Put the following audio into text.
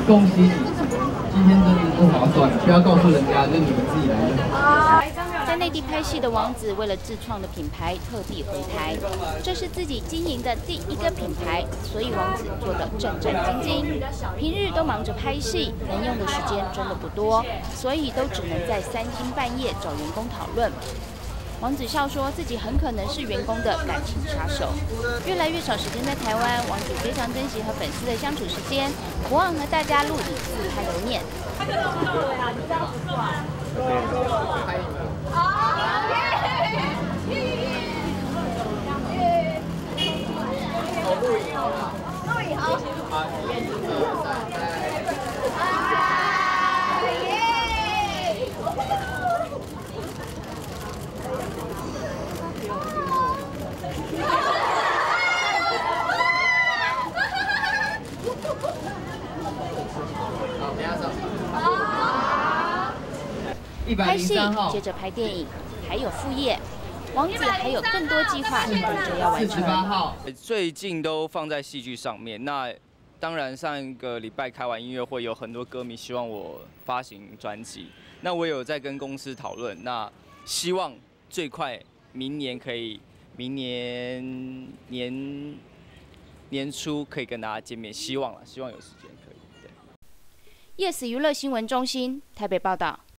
恭喜你，今天真的不划算，不要告诉人家，就你们自己来用。 在内地拍戏的王子，为了自创的品牌，特地回台。这是自己经营的第一个品牌，所以王子做得战战兢兢。平日都忙着拍戏，能用的时间真的不多，所以都只能在3更半夜找员工讨论。王子笑说，自己很可能是员工的感情杀手。越来越少时间在台湾，王子非常珍惜和粉丝的相处时间，不忘和大家录影自拍留念。拍戏，接着拍电影，还有副业。王子还有更多计划等着要完成。 最近都放在戏剧上面。那当然，上一个礼拜开完音乐会，有很多歌迷希望我发行专辑。那我有在跟公司讨论，那希望最快明年可以，明年年初可以跟大家见面，希望有时间可以。对。 Yes 娱乐新闻中心台北报道。